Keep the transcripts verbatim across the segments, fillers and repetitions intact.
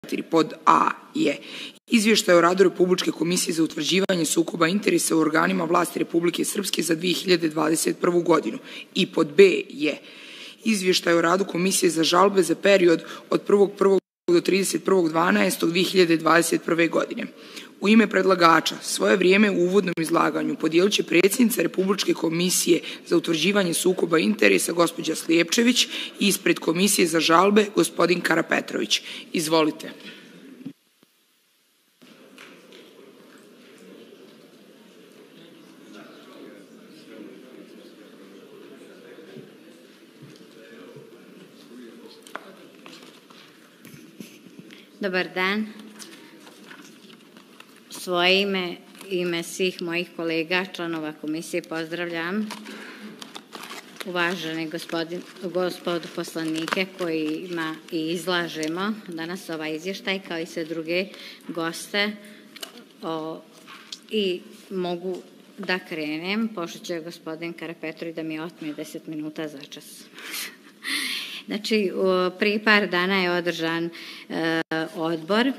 Pod A je Izvještaj o radu Republičke komisije za utvrđivanje sukoba interesa u organima vlasti Republike Srpske za dve hiljade dvadeset prvu godinu i pod B je Izvještaj o radu Komisije za žalbe za period od prvog prvog do trideset prvog dvanaestog dve hiljade dvadeset prve godine. U ime predlagača svoje vrijeme u uvodnom izlaganju podijelit će predsjednica Republičke komisije za utvrđivanje sukoba interesa gospođa Slijepčević i ispred Komisije za žalbe gospodin Karapetrović. Izvolite. Dobar dan. Svoje ime, ime svih mojih kolega, članova komisije, pozdravljam uvažene gospodu poslanike kojima i izlažemo danas ovaj izvještaj, kao i sve druge goste. I mogu da krenem, pošto će gospodin Karapetrović da mi otme deset minuta za čas. Znači, prije par dana je održan odbor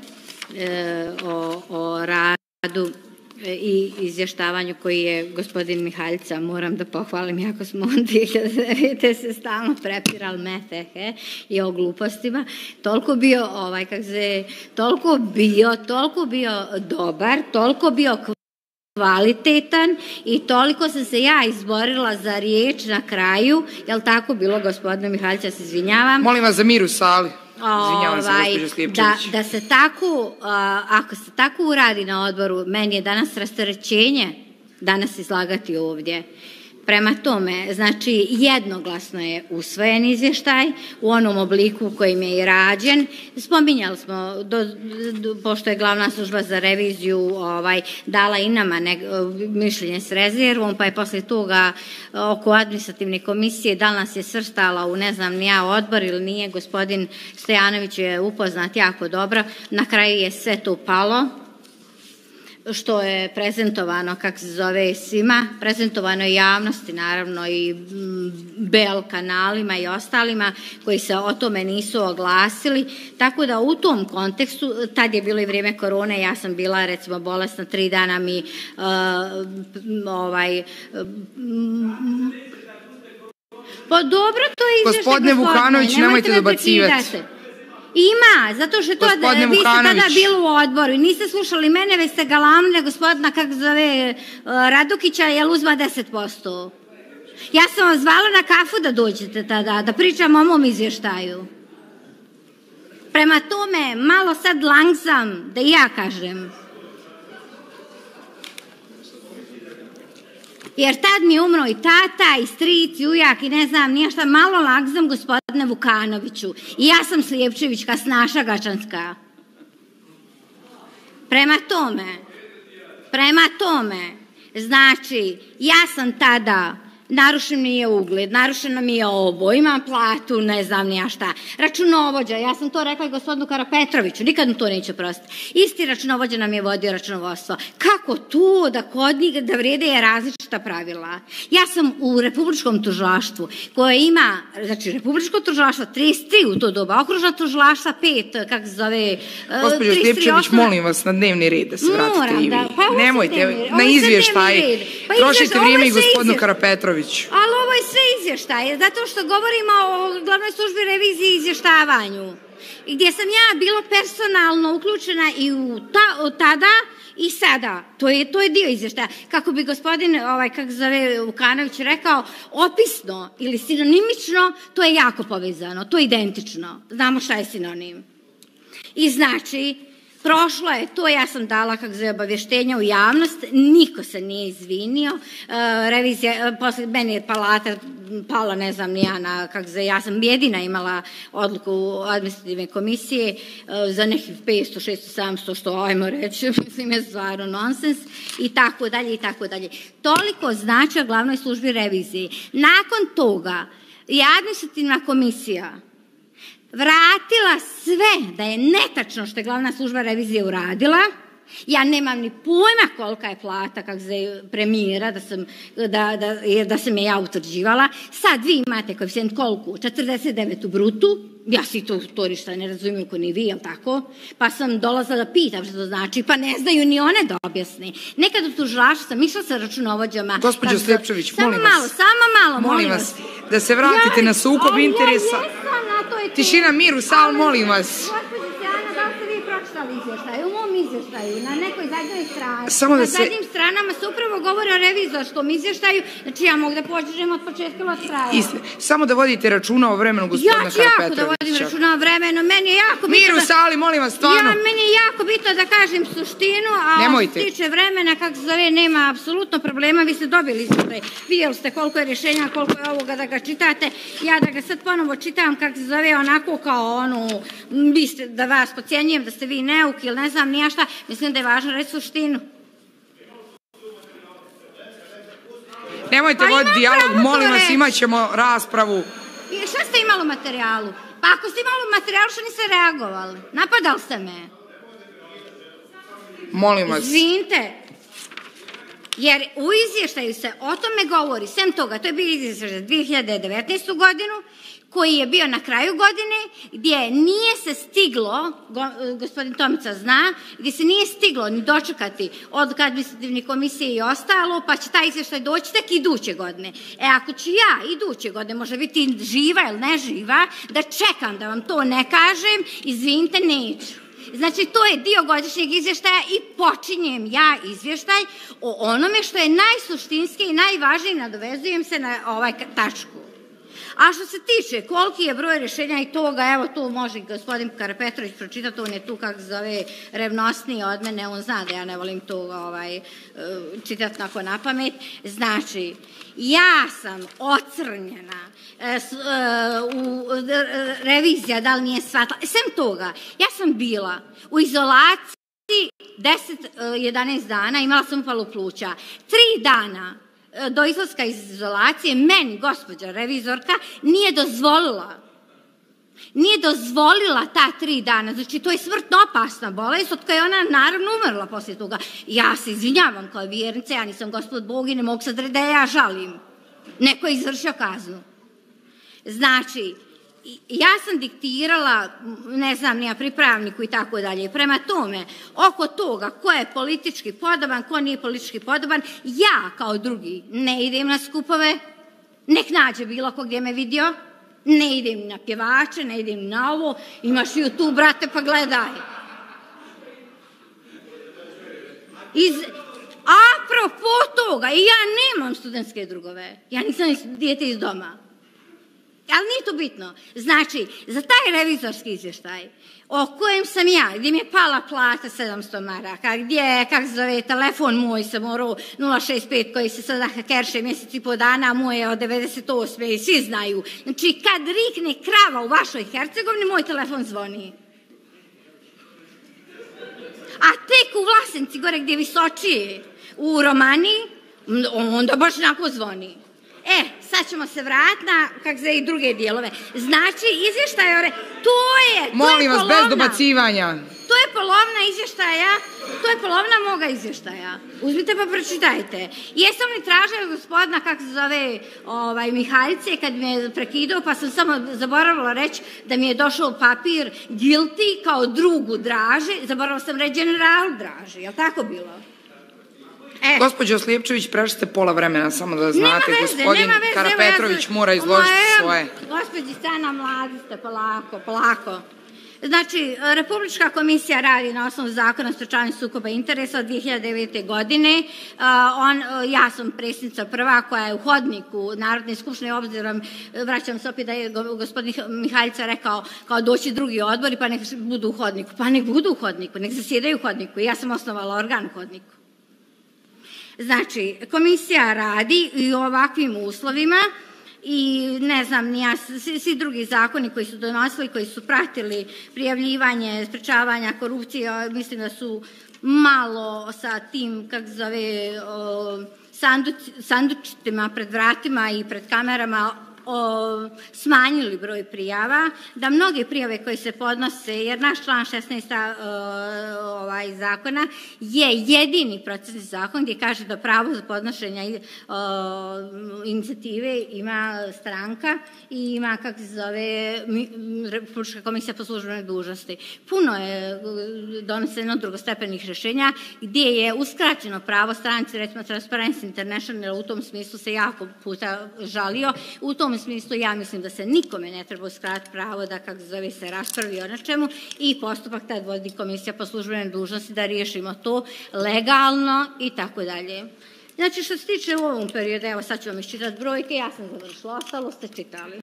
o radu i izvještavanju koji je gospodin Mihaljica, moram da pohvalim, jako smo dve hiljade devete se stalno prepirali metehe i o glupostima, toliko bio, ovaj, kako se, toliko bio, toliko bio dobar, toliko bio kvalitetan i toliko sam se ja izborila za riječ na kraju, je li tako bilo, gospodine Mihaljića, se izvinjavam. Molim vas za mir u sali. Izvinjavam se, gospođo Slijepčević. Da se tako, ako se tako uradi na odboru, meni je danas rasterećenje danas izlagati ovdje. Prema tome, znači, jednoglasno je usvojen izvještaj u onom obliku u kojim je i rađen. Spominjali smo, pošto je glavna služba za reviziju dala i nama mišljenje s rezervom, pa je posle toga oko administrativne komisije da li nas je svrstala u ne znam ni ja odbor ili nije, gospodin Stojanović je upoznat jako dobro, na kraju je sve to palo, što je prezentovano, kako se zove, svima, prezentovano i javnosti, naravno i B L kanalima i ostalima koji se o tome nisu oglasili, tako da u tom kontekstu, tad je bilo i vrijeme korone, ja sam bila recimo bolesna, tri dana mi ovaj... Pa dobro, to je izvješće, gospodine Vukanović, nemojte dobacivati. Ima, zato što to, vi ste tada bili u odboru i niste slušali mene, već ste galamili gospodina, kako zove, Radukića, jel uzma deset posto. Ja sam vas zvala na kafu da dođete tada, da pričam o mom izvještaju. Prema tome, malo sad langsam, da i ja kažem. Jer tad mi je umro i tata, i stric, i ujak, i ne znam, nije šta, malo langsam, gospodine Vukanoviću. I ja sam Slijepčevićka, snaša Gačanska. Prema tome, prema tome, znači, ja sam tada, narušen mi je ugled, narušeno mi je ovo, imam platu, ne znam nija šta. Računovođa, ja sam to rekla i gospodinu Karapetroviću, nikad mu to neću prostiti. Isti računovođa nam je vodio računovodstvo. Kako to da kod njih, da vrijede je različita pravila? Ja sam u Republičkom tužilaštvu, koje ima, znači Republičko tužilaštvo, trideset tri u to doba, okružna tužilaštva pet, kako se zove... Gospođo Slijepčević, molim vas na dnevni red da se vratite i vi. Nemojte, na izvještaj. Trošite vrijeme i gospodinu Karapetroviću. Ali ovo je sve izvještaje, zato što govorimo o glavnoj službi revizije i izvještavanju, gdje sam ja bila personalno uključena i tada i sada. To je dio izvještaja. Kako bi gospodin, kako zove Vukanović, rekao, opisno ili sinonimično, to je jako povezano, to je identično. Znamo šta je sinonim. I znači, prošlo je to, ja sam dala kako zove obavještenja u javnost, niko se nije izvinio, revizija, posle meni je palata pala, ne znam, nija na, kako zove, ja sam jedina imala odluku administrativne komisije za nekih petsto, šesto, sedamsto, što ajmo reći, mislim je stvarno nonsens, i tako dalje, i tako dalje. Toliko znači o glavnoj službi revizije. Nakon toga je administrativna komisija vratila sve da je netačno što je glavna služba revizije uradila, Ja nemam ni pojma kolika je plata kak se premijera, da sam, da, da, da sam je ja utvrđivala. Sad vi imate koeficijent koliko? četrdeset devet u brutu. Ja si to, to ništa ne razumijem ko ni vi, jel tako? Pa sam dolazila da pitam što to znači, pa ne znaju ni one da objasni. Nekad u tužilaštvu sam išla sa računovođama. Gospođo Sljepčević, molim vas. Samo malo, samo malo, molim vas. Da se vratite na sukob interesa. Ja jesam na toj temi. Tišina, mir u sal, molim vas. Gospođo Sjana, da li ste vi pročitali izvještaj? U mom izvještaju, na nekoj zadnjoj strani. Samo da na se... zadnjim stranama se upravo govori o revizorskom izvještaju, znači ja mogu da pođem od početka od kraja. Istina. Samo da vodite računa o vremenu gospodina Karapetrovića. Ja ću jako da vodim računa o vremenu, meni je jako bitno... Mir u sali, molim vas, stvarno. Ja, meni je jako bitno da kažem suštinu, a što se tiče vremena, kako se zove, nema apsolutno problema, vi ste dobili izvještaj. Vidjeli ste koliko je rješenja, koliko je ovoga da ga čitate. Ja da ga sad ponovo čitam, kako se zove, onako kao onu, vi ste, da vas podcjenjujem, da ste vi neuki ili ne znam nija šta, mislim da je važno reći suštinu. Nemojte voditi dijalog, molim vas, imat ćemo raspravu. I šta ste imali u materijalu? Pa ako ste imali u materijalu, što niste reagovali? Napadali ste me. Molim vas. Izvinite. Jer u izvještaju se o tome govori, sem toga, to je bio izvještaj za dve hiljade devetnaestu godinu, koji je bio na kraju godine, gdje nije se stiglo, gospodin Tomica zna, gdje se nije stiglo ni dočekati od administrativne komisije i ostalo, pa će taj izvještaj doći tek iduće godine. E, ako ću ja iduće godine, može biti živa ili ne živa, da čekam da vam to ne kažem, izvinite, neću. Znači, to je dio godišnjeg izvještaja i počinjem ja izvještaj o onome što je najsuštinski i najvažnije, nadovezujem se na ovaj tačku. A što se tiče koliki je broj rješenja i toga, evo tu može gospodin Karapetrović pročitati, on je tu kako zove revnosniji od mene, on zna da ja ne volim to ovaj, čitati nako na pamet. Znači, ja sam ocrnjena, u revizija da li nije shvatila, sem toga, ja sam bila u izolaciji deset jedanaest dana, imala sam upalu pluća, tri dana do izlaska iz izolacije, meni, gospođa revizorka, nije dozvolila, nije dozvolila ta tri dana. Znači, to je smrtno opasna bolest, od koja je ona naravno umrla poslije toga. Ja se izvinjavam kao vjernica, ja nisam gospod Bog i ne mogu sad da ja žalim. Neko je izvršio kaznu. Znači, ja sam diktirala, ne znam, nija pripravniku i tako dalje. Prema tome, oko toga ko je politički podoban, ko nije politički podoban, ja kao drugi ne idem na skupove, nek nađe bilo ko gdje me vidio, ne idem na pjevače, ne idem na ovo, imaš YouTube, brate, pa gledaj. Iz... Apropo toga, i ja nemam studentske drugove, ja nisam dijete iz doma. Ali nije to bitno. Znači, za taj revizorski izvještaj o kojem sam ja, gdje mi je pala plata sedamsto maraka, gdje, kako se zove, telefon moj sam morao nula šest pet koji se sada kerše mjesec i po dana, moj je od devedeset osme i svi znaju. Znači, kad rikne krava u vašoj Hercegovini, moj telefon zvoni. A tek u Vlasenci, gore gdje je visočije, u Romaniji, onda baš onako zvoni. E, sad ćemo se vratiti na, kak se i druge dijelove. Znači, izvještaj, ore, to je, to Molim je vas, polovna. bez dobacivanja. To je polovna izvještaja, to je polovna moga izvještaja. Uzmite pa pročitajte. Jesam li tražila gospodina, kak se zove, ovaj, Mihaljce, kad me je prekidao, pa sam samo zaboravila reći da mi je došao papir guilty kao drugu Draže, zaboravila sam reći general Draže, je li tako bilo? E. Gospođo Slijepčević, prešli ste pola vremena, samo da znate, veze, gospodin Karapetrović ja mora izložiti svoje. Gospođi Stana, mladi ste, polako, polako. Znači, Republička komisija radi na osnovu zakona o sprečavanju sukoba interesa od dve hiljade devete. godine. On, ja sam predsjednica prva koja je u hodniku Narodne skupštine, obzirom, vraćam se opet da je gospodin Mihaljca rekao kao doći drugi odbori pa nek budu u hodniku. Pa nek budu u hodniku, nek zasjedaju u hodniku. Ja sam osnovala organ u hodniku. Znači, komisija radi i u ovakvim uslovima i ne znam, nija, svi, svi drugi zakoni koji su donosili, koji su pratili prijavljivanje, sprečavanja korupcije, mislim da su malo sa tim, kak zove, sanduč, sandučitima pred vratima i pred kamerama o, smanjili broj prijava, da mnoge prijave koje se podnose, jer naš član šesnaest ovaj, zakona je jedini procesni zakon gdje kaže da pravo za podnošenje o, inicijative ima stranka i ima, kako se zove, Republička komisija po službenoj dužnosti. Puno je doneseno drugostepenih rješenja gdje je uskraćeno pravo stranci, recimo Transparency International u tom smislu se jako puta žalio. U tom smislu ja mislim da se nikome ne treba uskratiti pravo da, kako se zove, se raspravi o nečemu i postupak tad vodi komisija po službenoj dužnosti da riješimo to legalno i tako dalje. Znači, što se tiče u ovom periodu, evo sad ću vam iščitati brojke, ja sam završila, ostalo ste čitali.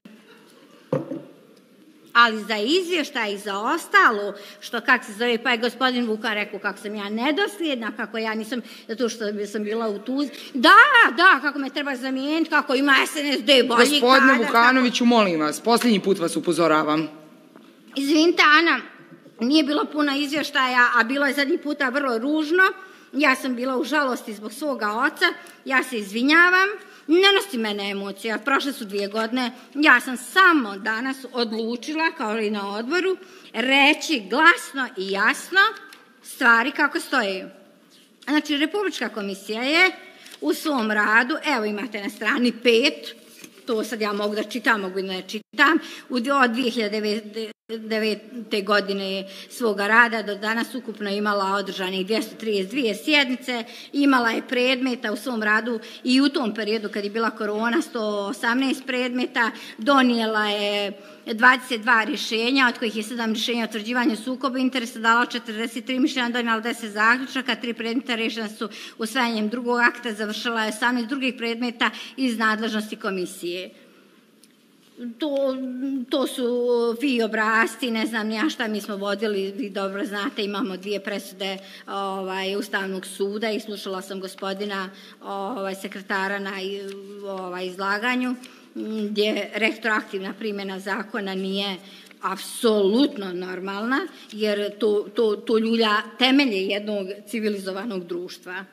Ali za izvještaj i za ostalo, što kako se zove, pa je gospodin Vukan rekao kako sam ja nedosljedna, kako ja nisam, zato što sam bila u tuzi. Da, da, kako me treba zamijeniti, kako ima S N S D bolji kadar. Gospodine Vukanoviću, molim vas, posljednji put vas upozoravam. Izvinite, Ana, nije bilo puno izvještaja, a bilo je zadnji puta vrlo ružno. Ja sam bila u žalosti zbog svoga oca, ja se izvinjavam. Ne nosi mene emocija, prošle su dvije godine, ja sam samo danas odlučila, kao i na odboru, reći glasno i jasno stvari kako stoje. Znači, Republička komisija je u svom radu, evo imate na strani pet, to sad ja mogu da čitam, mogu i da ne čitam, od dvije hiljade devete. godine svoga rada do danas ukupno imala održanih dvjesto trideset dvije sjednice, imala je predmeta u svom radu i u tom periodu kad je bila korona sto osamnaest predmeta, donijela je dvadeset dva rješenja, od kojih je sedam rješenja o utvrđivanju sukoba interesa, dala četrdeset tri mišljenja, donijela deset zaključaka, tri predmeta rješena su usvajanjem drugog akta, završila je osamnaest drugih predmeta iz nadležnosti komisije. To, to su vi obrasci, ne znam ja šta mi smo vodili, vi dobro znate, imamo dvije presude ovaj, Ustavnog suda i slušala sam gospodina ovaj, sekretara na ovaj, izlaganju gdje retroaktivna primjena zakona nije apsolutno normalna, jer to, to, to ljulja temelje jednog civilizovanog društva.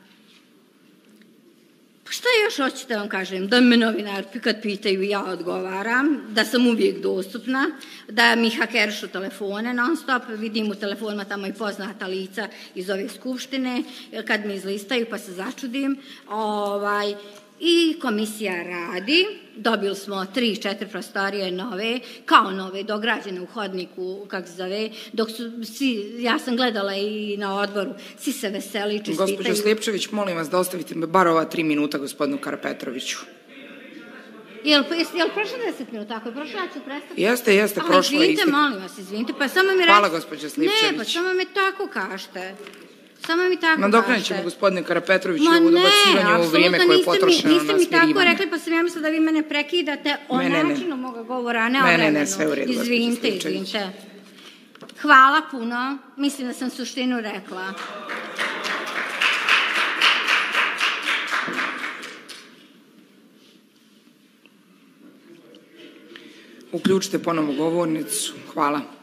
Šta još hoćete vam kažem? Da me novinari kad pitaju ja odgovaram, da sam uvijek dostupna, da mi hakerišu telefone non stop, vidim u telefonima tamo i poznata lica iz ove skupštine, kad mi izlistaju pa se začudim. Ovaj, I komisija radi, dobili smo tri, četiri prostorije nove, kao nove, dograđene u hodniku, kako se zove, dok su svi, ja sam gledala i na odboru, svi se veseli i čestitaju. Gospođo Slijepčević, molim vas da ostavite bar ova tri minuta gospodinu Karapetroviću. Jel, jel prošlo deset minuta? Ako je prošlo, ja ću prestati. Jeste, jeste, prošlo je isto. Izvinite, molim vas, izvinite, pa samo mi reći... Hvala, gospođo Slijepčević. Ne, pa samo mi tako kažete. Samo mi tako nadoknadit ćemo gospodine Karapetroviću ovo dobacivanje u vrijeme koje je potrošeno na smirivanje. Niste mi tako rekli, pa sam ja mislila da vi mene prekidate o načinu moga govora, a ne o vremenu. Ne, ne, sve u redu. Izvinite, izvinite. Hvala puno. Mislim da sam suštinu rekla. Uključite ponovo govornicu. Hvala.